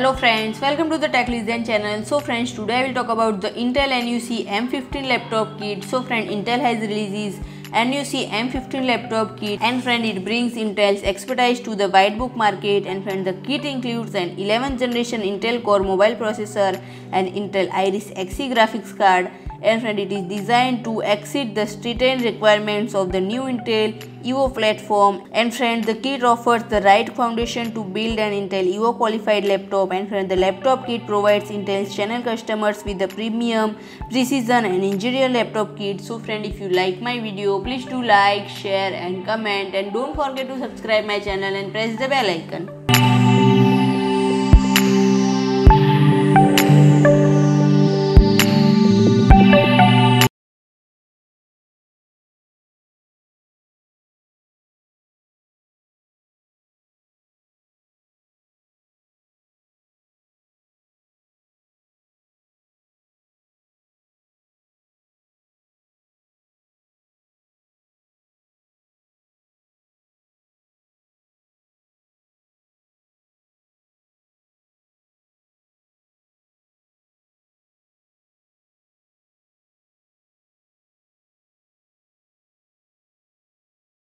Hello friends, welcome to the Tech Legend channel. So friends, today I will talk about the Intel NUC M15 laptop kit. So friend, Intel has released NUC M15 laptop kit, and friend, it brings Intel's expertise to the whitebook market. And friend, the kit includes an 11th generation Intel Core mobile processor and Intel Iris Xe graphics card. And friend, it is designed to exceed the stringent requirements of the new Intel Evo platform. And friend, the kit offers the right foundation to build an Intel Evo qualified laptop. And friend, the laptop kit provides Intel's channel customers with the premium, precision and engineered laptop kit. So friend, if you like my video, please do like, share and comment, and don't forget to subscribe my channel and press the bell icon.